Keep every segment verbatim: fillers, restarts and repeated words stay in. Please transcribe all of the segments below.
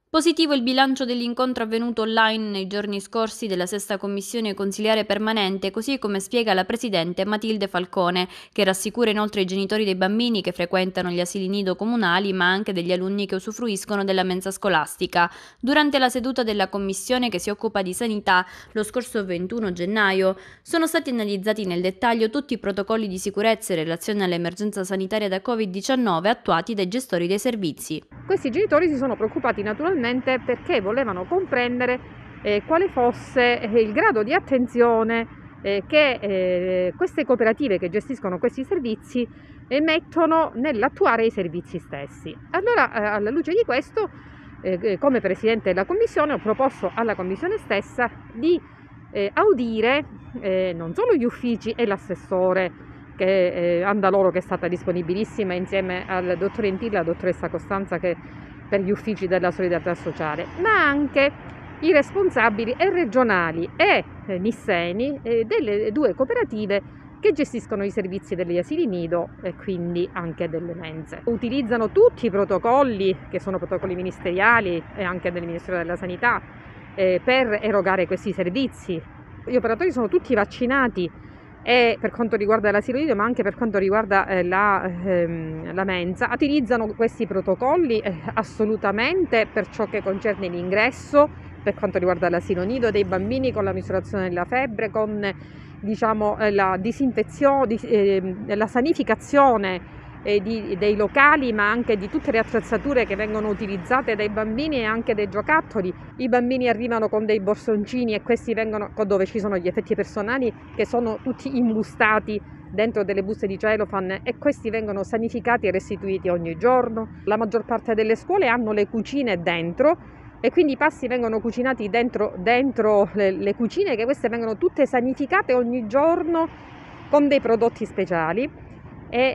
Positivo il bilancio dell'incontro avvenuto online nei giorni scorsi della sesta commissione consiliare permanente, così come spiega la presidente Matilde Falcone, che rassicura inoltre i genitori dei bambini che frequentano gli asili nido comunali, ma anche degli alunni che usufruiscono della mensa scolastica. Durante la seduta della commissione che si occupa di sanità, lo scorso ventuno gennaio, sono stati analizzati nel dettaglio tutti i protocolli di sicurezza in relazione all'emergenza sanitaria da covid diciannove attuati dai gestori dei servizi. Questi genitori si sono preoccupati naturalmente perché volevano comprendere eh, quale fosse eh, il grado di attenzione eh, che eh, queste cooperative che gestiscono questi servizi eh, mettono nell'attuare i servizi stessi. Allora, eh, alla luce di questo, eh, come Presidente della Commissione, ho proposto alla Commissione stessa di eh, audire eh, non solo gli uffici e l'assessore che eh, Andaloro, che è stata disponibilissima insieme al dottor Entilla e alla dottoressa Costanza, che per gli uffici della solidarietà sociale, ma anche i responsabili e regionali e eh, nisseni eh, delle due cooperative che gestiscono i servizi degli asili nido e quindi anche delle mense. Utilizzano tutti i protocolli, che sono protocolli ministeriali e anche del Ministero della Sanità, eh, per erogare questi servizi. Gli operatori sono tutti vaccinati, e per quanto riguarda l'asilo nido, ma anche per quanto riguarda eh, la, ehm, la mensa, utilizzano questi protocolli eh, assolutamente per ciò che concerne l'ingresso, per quanto riguarda l'asilo nido dei bambini, con la misurazione della febbre, con diciamo, eh, la disinfezione, di, eh, la sanificazione eh, di, dei locali, ma anche di tutte le attrezzature che vengono utilizzate dai bambini e anche dei giocattoli. I bambini arrivano con dei borsoncini e questi vengono, dove ci sono gli effetti personali, che sono tutti imbustati dentro delle buste di cellophane, e questi vengono sanificati e restituiti ogni giorno. La maggior parte delle scuole hanno le cucine dentro e quindi i pasti vengono cucinati dentro, dentro le, le cucine, che queste vengono tutte sanificate ogni giorno con dei prodotti speciali. E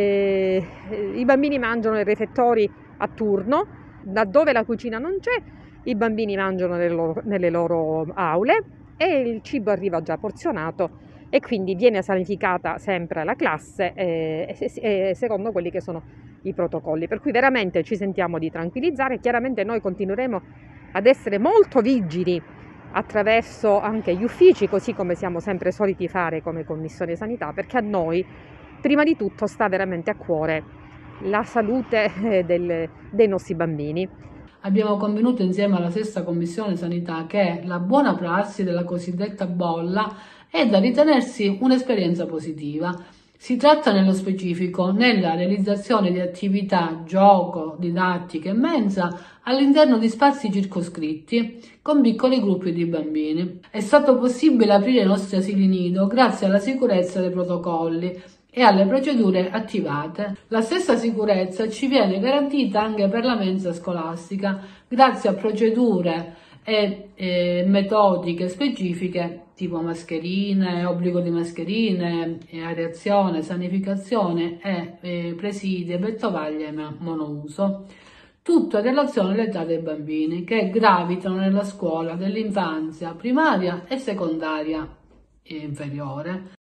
eh, i bambini mangiano nei refettori a turno, laddove la cucina non c'è, i bambini mangiano nelle loro, nelle loro aule e il cibo arriva già porzionato e quindi viene sanificata sempre la classe eh, eh, secondo quelli che sono i protocolli. Per cui veramente ci sentiamo di tranquillizzare. Chiaramente noi continueremo ad essere molto vigili attraverso anche gli uffici, così come siamo sempre soliti fare come Commissione Sanità, perché a noi prima di tutto sta veramente a cuore la salute del, dei nostri bambini. Abbiamo convenuto insieme alla sesta Commissione Sanità che la buona prassi della cosiddetta bolla è da ritenersi un'esperienza positiva. Si tratta nello specifico nella realizzazione di attività, gioco, didattiche e mensa all'interno di spazi circoscritti con piccoli gruppi di bambini. È stato possibile aprire i nostri asili nido grazie alla sicurezza dei protocolli e alle procedure attivate. La stessa sicurezza ci viene garantita anche per la mensa scolastica, grazie a procedure e, e metodiche specifiche tipo mascherine, obbligo di mascherine, areazione, sanificazione e, e presidi e bettovaglie monouso. Tutto in relazione all'età dei bambini che gravitano nella scuola dell'infanzia primaria e secondaria inferiore.